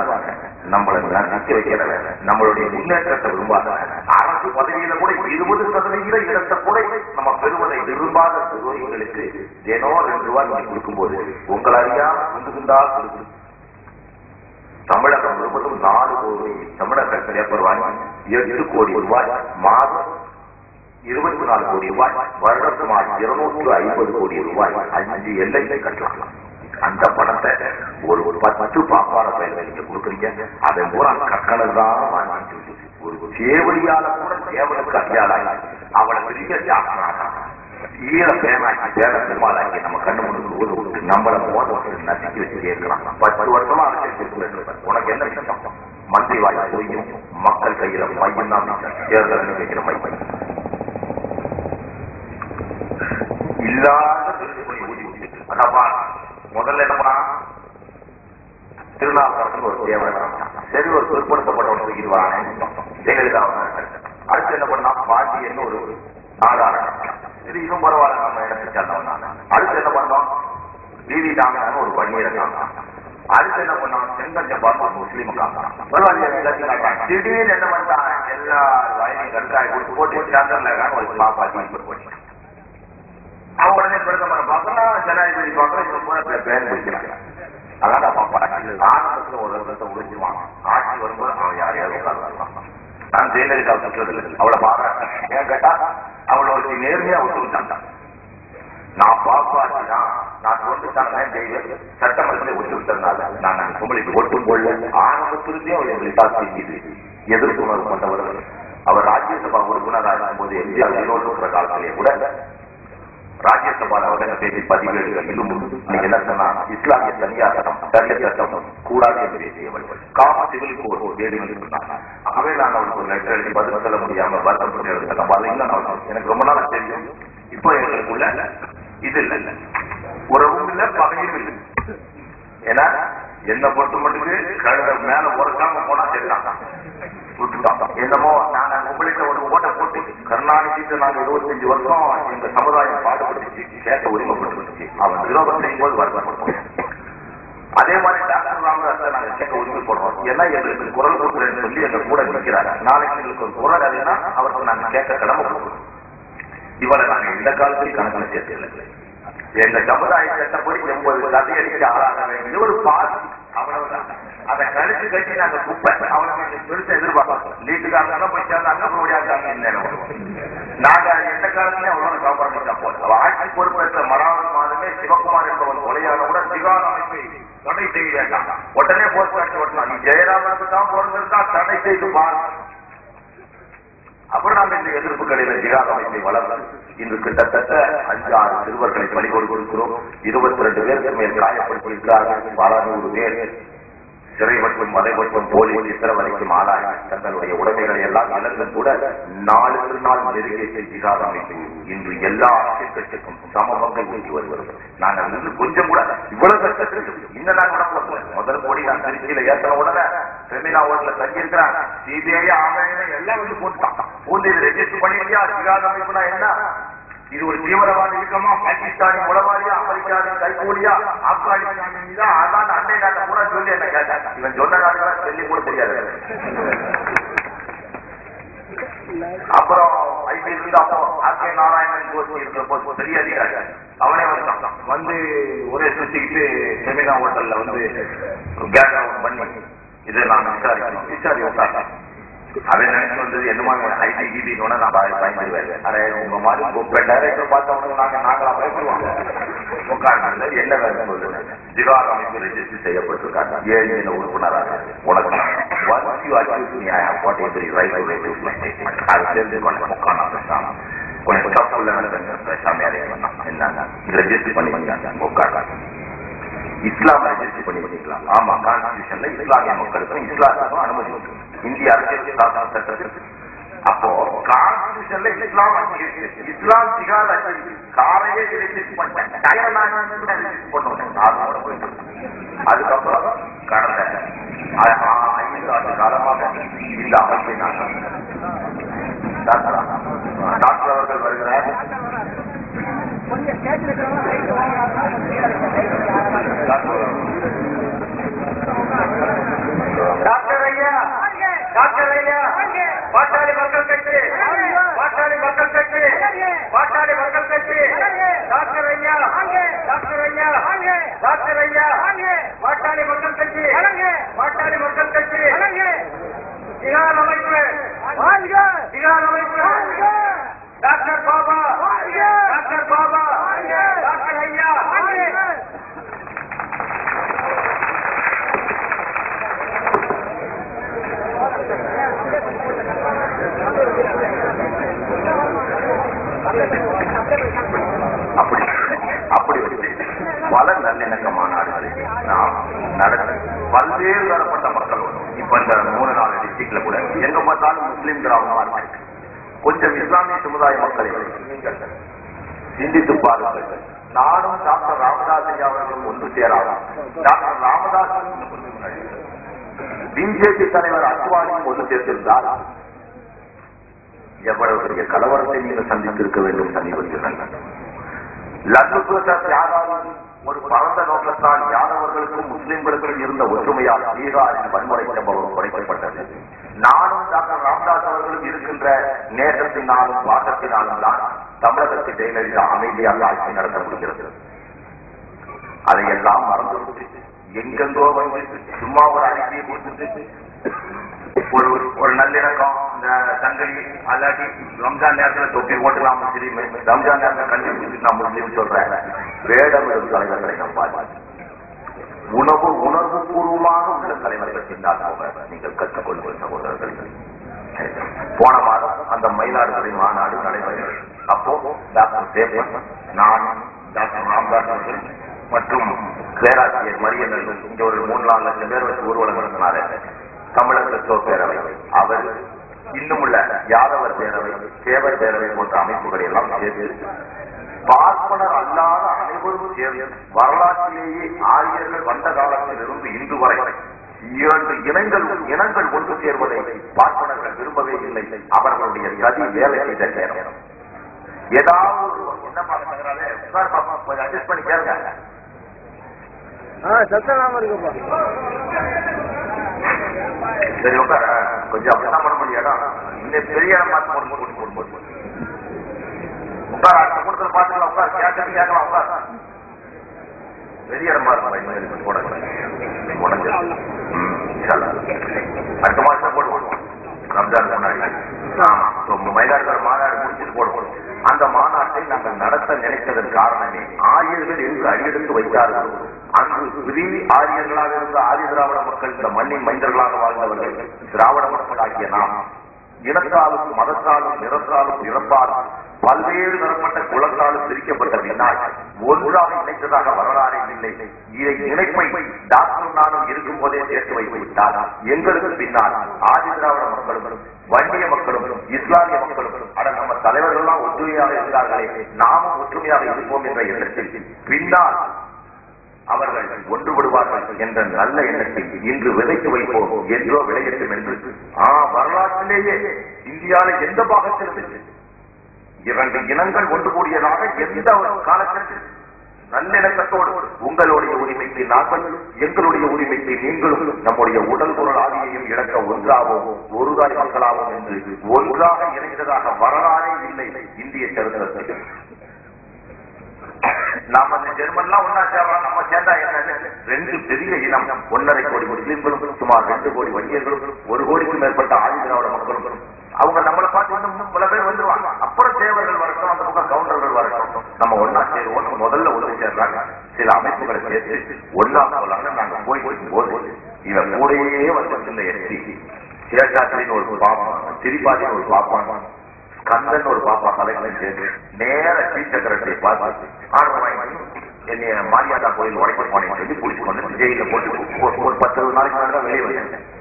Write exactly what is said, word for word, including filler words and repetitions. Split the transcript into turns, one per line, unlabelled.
விரும்பாத, நம்மளை நிக்க வைக்கிற, நம்மளுடைய முன்னேற்றத்தை விரும்பாத, அரசு பதவியில கூட இருபது சதவீத இடத்தை கூட நம்ம பெறுவதை விரும்பாத துரோகிகளுக்கு ஏனோ ரெண்டு ரூபாய் நீங்க கொடுக்கும் போது உங்கள் அறியாம குண்டு குண்டா கொடுக்கும். தமிழகம் முழுவதும் நாலு கோடி தமிழக பேப்பர் வாங்கி எட்டு கோடி ரூபாய், மாதம் இருபத்தி நாலு கோடி ரூபாய், வருடம் சுமார் இருநூற்று ஐம்பது கோடி ரூபாய் அஞ்சு எல்லைகளை கட்டலாம். அந்த பணத்தை ஒரு ஒரு பத்து பாப்பார பயிர்கள் நீங்க கொடுக்குறீங்க. அதை பூரா கக்கணல் தான் வாங்கி ஒரு சேவடியால கூட சேவலுக்கு அடியாளாக அவளை பெரிய சாப்பிடாங்க. ஈர பேனாக்கி பேர பெருமாளாக்கி நம்ம கண்ணு முன்னுக்கு ஊர் விட்டு நம்மளை மோத நசுக்கி வச்சு கேட்கலாம். பத்து வருஷமா அரசியல் உனக்கு என்ன விஷயம்? மந்திரி வாய் பொய்யும் மக்கள் கையில மையம் தான் தேர்தல் வைக்கிற மையம் இல்லாத ஊதி விட்டு அதாப்பா. முதல்ல என்ன பண்ணா திருநாவுக்கரசு ஒரு தேவை, சரி ஒரு பிற்படுத்தப்பட்டவன் தூக்கிடுவானே ஜெயலலிதா. அடுத்து என்ன பண்ணா பாட்டியன்னு ஒரு நாடாளம், இது இன்னும் பரவாயில்ல நம்ம இடத்துக்கு சேர்ந்தவன். அடுத்து என்ன பண்ணோம் டிவி தாங்க ஒரு பணியரை காணலாம். அடுத்து என்ன பண்ணோம் செங்கஞ்சம் பார்த்து ஒரு முஸ்லீம் காணலாம். திடீர்னு என்ன பண்ணாங்க எல்லா வயலையும் கண்காய் கொடுத்து போட்டு சேர்ந்தல ஒரு பாப்பாத்தி போட்டு அவங்க உடனே பிரதமரை பார்க்கலாம், ஜனாதிபதி பார்க்கலாம், பேர் பிடிக்கிறாங்க. அதான் ஆரம்பத்துல ஒரு வருஷத்தை உழைச்சிருவான். ஆட்சி வரும்போது அவன் யாரையாவது உட்கார்ந்து நான் ஜெயலலிதா சொல்றதில்லை, அவளை பாக்குறேன். ஏன் கேட்டா அவளை ஒரு நேர்மையா ஒத்துக்கிட்டாங்க. நான் பாப்பாச்சுதான் நான் ஒத்துட்டாங்க சட்டமன்றத்தை ஒத்துக்கிட்டதுனால நான் உங்களுக்கு ஒட்டும் கொள்ள ஆரம்பத்திலிருந்தே அவள் எங்களுக்கு தாக்கி எதிர்ப்பு உணர்வு கொண்டவர். அவர் ராஜ்யசபா உறுப்பினராக இருக்கும்போது எம்ஜிஆர் வினோதுங்கிற காலத்திலேயே கூட ராஜ்யசபால அவர்கள் பேசி பதிவேடுகள் இன்னும் நீங்க என்ன சொன்னா இஸ்லாமிய தனியார் சட்டம் சரிய சட்டம் கூடாது என்று பேசியவள் காம சிவில் கோர் வேடி சொன்னாங்க. ஆகவே நான் அவருக்கு ஒரு லெட்டர் எழுதி பதில் சொல்ல முடியாம வருத்தப்பட்டு எழுதுறேன். எனக்கு ரொம்ப நாளா தெரியும். இப்போ எங்களுக்குள்ள இது இல்லை, உறவும் இல்லை, பகையும் இல்லை. ஏன்னா என்ன பொறுத்த மட்டுக்கு கழுத மேல உறக்காம போனா சரிதான் விட்டுட்டான். என்னமோ நாங்க உங்களுக்கு ஒரு ஓட்டை போட்டு கருணாநிதிக்கு நாங்க இருபத்தஞ்சு வருஷம் எங்க சமுதாயம் பாடுபட்டுச்சு, கேட்ட உரிமைப்பட்டுச்சு. அவன் விரோதம் செய்யும் போது வருத்தப்படுவோம். அதே மாதிரி டாக்டர் ராமதாஸ் நாங்க கேட்க உரிமை போடுறோம். ஏன்னா எங்களுக்கு குரல் கொடுக்குறேன்னு சொல்லி எங்க கூட நிற்கிறாங்க. நாளைக்கு எங்களுக்கு ஒரு குரல் அதுன்னா அவருக்கு நாங்க கேட்க கடமை கொடுக்கணும். இவளை நாங்க இந்த காலத்தில் கணக்கில் சேர்த்து எங்க சமுதாய சட்டப்படி எண்பது சதவீதத்துக்கு ஆளாக வேண்டிய ஒரு பாதி அவ்வளவுதான். அதை கழிச்சு கட்டி நாங்க குப்பை அவனுக்கு பெருசா எதிர்பார்க்கலாம். நீட்டுக்காக போய் சேர்ந்தாங்க முடியாதாங்க. நாங்க எந்த காலத்துலயும் அவ்வளவு காப்பாற்றா போல அவ ஆட்சி பொறுப்பேற்ற மறாவது மாதமே சிவகுமார் என்பவன் கொலையான கூட திகார் அமைப்பை தடை செய்ய வேண்டாம், உடனே போஸ்ட் காட்சி ஓட்டலாம். நீ ஜெயராமனுக்கு தான் பிறந்திருந்தா தடை செய்து பாரு. அப்புறம் நாங்கள் இந்த எதிர்ப்பு கடையில ஜிகாத் அமைப்பை வளர்ந்து இன்று கிட்டத்தட்ட அஞ்சு ஆறு சிறுவர்களை பலி கொடுக்கிறோம். இருபத்தி ரெண்டு பேருக்கு மேல் காயப்படுத்தியிருக்கிறார்கள். பல நூறு பேர் சிறை மற்றும் மதை மற்றும் போலி சித்திரவதைக்கும் ஆளாக தங்களுடைய உடைமைகளை எல்லாம் இழந்து கூட நாளுக்கு நாள் நெருங்கிய ஜிகாத் அமைப்பு இன்று எல்லா அரசியல் கட்சிக்கும் சமபங்கை ஊற்றி வருகிறது. நாங்கள் இன்னும் கொஞ்சம் கூட இவ்வளவு கஷ்டத்துக்கு இன்னும் நாங்கள் முதல் கோடி நான் திருச்சியில ஏற்ற உடனே செமினா ஓட்டல தங்கியிருக்கிறான். சிபிஐ ஆணையம் எல்லாம் வந்து போட்டுட்டான். போட்டு இது ரெஜிஸ்டர் பண்ணியா ஜிகாத் அமைப்புனா என்ன? இது ஒரு தீவிரவாத இயக்கமா, பாகிஸ்தானி உளவாளியா, அமெரிக்காவின் கைகூலியா, ஆப்கானிஸ்தான் மீதா அதான் அண்டை நாட்டை கூட சொல்லி என்ன கேட்டாங்க. இவன் சொன்ன நாட்டுல சொல்லி கூட தெரியாது. அப்புறம் ஐபிஎல் இருந்து அப்போ ஆர் கே நாராயணன் கோச்சி இருந்தப்போ பெரிய அதிகாரி அவனே வந்துட்டான். வந்து ஒரே சுத்திக்கிட்டு செமினா ஹோட்டல்ல வந்து கேட் அவுட் பண்ணி இதை நான் விசாரிக்கணும் விசாரி உட்கார்ந்தேன். அவன் நினைச்சு வந்தது என்னமா ஐடி கிபின்னு நான் பயன்படுவேன். அரே உங்க மாதிரி டைரக்டர் பார்த்தவங்க நாங்க நாங்களா பயப்படுவாங்க. உட்கார்ந்து என்ன வேலை சொல்லுங்க ஜிகாத் அமைப்பு ரெஜிஸ்டர் செய்யப்பட்டிருக்காங்க. ஏழு தின உறுப்பினராக உனக்கு அது தெரிஞ்சு கொஞ்சம் உட்காந்து கொஞ்சம் தப்புள்ள என்னங்க ரெஜிஸ்டர் பண்ணி வந்தாங்க உட்கார்ந்து இஸ்லாம் ரெஜிஸ்டர் பண்ணி பண்ணிக்கலாம். ஆமா கான்ஸ்டிடியூஷன்ல இஸ்லாமிய மக்களுக்கும் இஸ்லாமுக்கும் அனுமதி உண்டு இந்திய அரசியல் சாசன சட்டத்தில். அப்போ கான்ஸ்டிடியூஷன்ல இஸ்லாம் இஸ்லாம் ஜிகாத் காரையே ரெஜிஸ்டர் பண்ணிட்டாங்க. அதுக்கப்புறம் கடந்த ஐந்து ஆண்டு காலமாக இந்த அமைப்பை டாக்டர் அவர்கள் வருகிறார். டாக்டர் ஐயா பாட்டாளி மக்கள் கட்சி, பாட்டாளி மக்கள் கட்சி, பாட்டாளி மக்கள் கட்சி, டாக்டர் ஐயா டாக்டர் ஐயா டாக்டர் ஐயா பாட்டாளி மக்கள் கட்சி, பாட்டாளி மக்கள் கட்சி, திகார் அமைப்பு, திகார் அமைப்பு, doctor Baba, doctor Baba, doctor ஐயா. அப்படி அப்படி பல நல்லிணக்க மாநாடுகளில் நாம் நடத்த பல்வேறு தரப்பட்ட மக்களோடு இப்ப இந்த மூணு நாலு டிஸ்ட்ரிக்ட்ல கூட எங்க பார்த்தாலும் முஸ்லீம் கிராமமா இருக்கு. கொஞ்சம் இஸ்லாமிய சமுதாய மக்களை சிந்தித்து பாருங்கள். நானும் டாக்டர் ராமதாஸ் ஐயா அவர்களும் ஒன்று சேராமல் டாக்டர் ராமதாஸ் பிஜேபி தலைவர் அத்வானியும் ஒன்று சேர்ந்திருந்தால் எவ்வளவு பெரிய கலவரத்தை நீங்கள் சந்தித்திருக்க வேண்டும். சமீபத்தில் லட்டு பிரசாத் யாதவ் ஒரு பரந்த நோக்கத்தால் யாதவர்களுக்கும் முஸ்லிம்களுக்கும் இருந்த ஒற்றுமையால் பீகாரில் வன்முறை சம்பவம் குறைக்கப்பட்டது. நானும் டாக்டர் ராமதாஸ் அவர்களும் இருக்கின்ற நேசத்தினாலும் வாசத்தினாலும் தான் தமிழகத்தில் ஜெயலலிதா அமைதியாக ஆட்சி நடத்த முடிகிறது. அதையெல்லாம் மறந்து எங்கெங்கோ வந்து சும்மா ஒரு அறிக்கையை கொடுத்துட்டு ஒரு ஒரு நல்லிணக்கம் இந்த சங்கலி அல்லாட்டி ரம்ஜான் நேரத்தில் தொப்பி ஓட்டலாம் முஸ்லீம், ரம்ஜான் நேரத்தில் கல்வி கொடுத்து நான் முஸ்லீம் சொல்றேன். வேடமிடும் தலைவர்களை நம்பாது. உணவு உணர்வு பூர்வமாக உள்ள தலைவர்கள் பின்னால் போக நீங்கள் கற்றுக்கொள்வது சகோதரர்கள். போன மாதம் அந்த மயிலாடுதுறை மாநாடு நடைபெறுகிறது. அப்போ டாக்டர் சேவன், நான், டாக்டர் ராமதாஸ் அவர்கள் மற்றும் பேராசிரியர் மரியனர்கள் இங்க ஒரு மூணு நாலு லட்சம் பேர் வச்சு ஊர்வலம் நடத்தினாரு. தமிழக கிறிஸ்தவ பேரவை, அவர் இன்னும் உள்ள யாதவர் பேரவை, சேவர் பேரவை போன்ற அமைப்புகளை எல்லாம் சேர்த்து பார்ப்பனர் அல்லாத அனைவரும் சேர்ந்து வரலாற்றிலேயே ஆரியர்கள் வந்த காலத்தில் இருந்து இன்று வரை இரண்டு இனங்கள் இனங்கள் ஒன்று சேர்வதை பார்ப்பனர்கள் விரும்பவே இல்லை. அவர்களுடைய சதி வேலை செய்த நேரம் ஏதாவது என்ன பார்க்கிறாரு அட்ஜஸ்ட் பண்ணி கேளுங்க. சரி உட்கார கொஞ்சம் அப்படிதான் பண்ண முடியாதா? இன்னும் பெரிய மாற்றம் போடும்போது உட்கார அடுத்த கூட்டத்தில் பார்த்துக்கலாம். உட்கார் கேட்கறது கேட்கலாம். உட்கார் பெரிய இடமா இருக்கும் போட அடுத்த மாசம் போடுவோம். ரம்ஜான் முன்னாடி மயிலாடுதுறை மாநாடு முடிச்சுட்டு போடுவோம். அந்த மாநாட்டை நாங்கள் நடத்த நினைத்ததன் காரணமே ஆரியர்கள் என்று அடியெடுத்து வைத்தார்கள். அங்கு ஸ்ரீ ஆரியர்களாக இருந்த ஆதி திராவிட மக்கள் இந்த மண்ணின் மைந்தர்களாக வாழ்ந்தவர்கள் திராவிட மக்கள் ஆகிய நாம் இனத்தாலும் மதத்தாலும் நிறத்தாலும் இறப்பாலும் பல்வேறு தரப்பட்ட குலத்தாலும் பிரிக்கப்பட்ட பின்னால் ஒன்றாக இணைத்ததாக வரலாறே இல்லை. இதை இணைப்பை டாக்டர் நானும் இருக்கும் போதே சேர்த்து வைத்து விட்டார். எங்களுக்கு பின்னால் ஆதி திராவிட மக்களும் வன்னிய மக்களும் இஸ்லாமிய மக்களும் அட நம்ம தலைவர்கள் எல்லாம் ஒற்றுமையாக இருந்தார்களே, நாமும் ஒற்றுமையாக இருப்போம் என்ற எண்ணத்தில் பின்னால் அவர்கள் ஒன்றுபடுவார்கள் என்ற நல்ல எண்ணத்தை இன்று விதைத்து வைப்போம். என்றோ விளையட்டும் என்று வரலாற்றிலேயே இந்தியாவில் எந்த பாகத்தில் இரண்டு இனங்கள் ஒன்று கூடியதாக எந்த ஒரு காலத்தில் நல்லிணக்கத்தோடு உங்களுடைய உரிமைக்கு நாங்கள், எங்களுடைய உரிமைக்கு நீங்களும், நம்முடைய உடல் பொருள் ஆதியையும் இழக்க ஒன்றாவோம், ஒருதாய் மக்களாவோம் என்று ஒன்றாக இணைந்ததாக வரலாறே இல்லை இந்திய சரித்திரத்தில். நாம அந்த ஜெர்மன்லாம் ஒன்னா சேர்றோம். நம்ம சேர்ந்தா என்ன? ரெண்டு பெரிய இனம், ஒன்னரை கோடி முஸ்லிம்களும் சுமார் ரெண்டு கோடி வன்னியர்களும் ஒரு கோடிக்கும் மேற்பட்ட ஆதி திராவிட மக்களும் அவங்க நம்மளை பார்த்து வந்து பல பேர் வந்துருவாங்க. அப்புறம் தேவர்கள் வரட்டும், அந்த பக்கம் கவுண்டர்கள் வரட்டும், நம்ம ஒன்னா சேருவோம். முதல்ல ஒன்று சேர்றாங்க. சில அமைப்புகளை சேர்த்து ஒன்னா போலாங்க. நாங்க போய் போது இவன் கூடையே வந்து எஸ்டி சேஷாத்திரின்னு ஒரு பாப்பா, திரிபாதின்னு ஒரு பாப்பா, கந்தன் ஒரு பாப்பா தலைகளை சேர்த்து நேர சீஃப் செக்ரட்டரி பார்த்து ஆர்டர் வாங்கி என்னைய மாரியாதா கோயில் உடைக்க போனேன்னு சொல்லி பிடிச்சு கொண்டு ஜெயில போட்டு ஒரு பத்து நாளைக்கு மேலே வெளியே வந்தேன்.